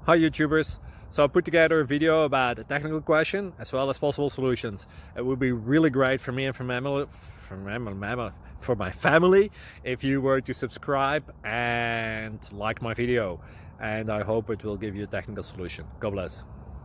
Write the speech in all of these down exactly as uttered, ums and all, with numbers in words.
Hi YouTubers! So I put together a video about a technical question as well as possible solutions. It would be really great for me and for my, for my, for my family if you were to subscribe and like my video. And I hope it will give you a technical solution. God bless.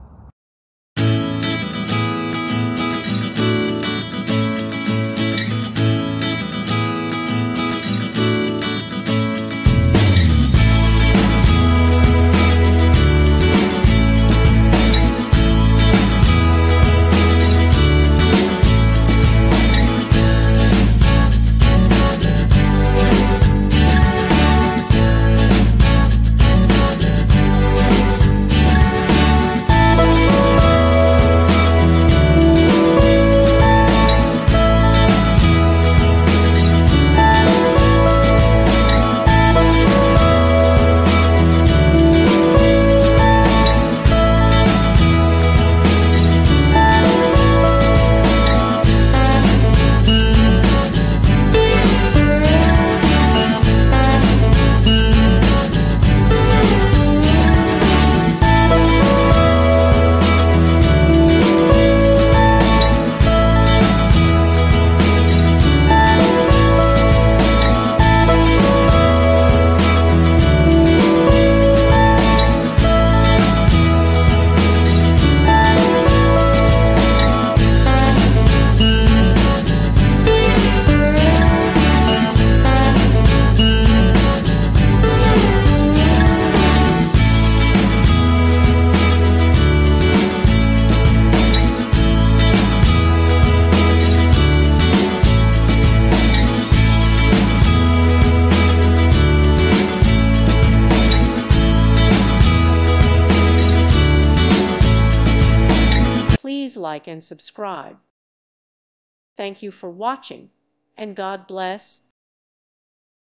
Please like and subscribe. Thank you for watching, and God bless.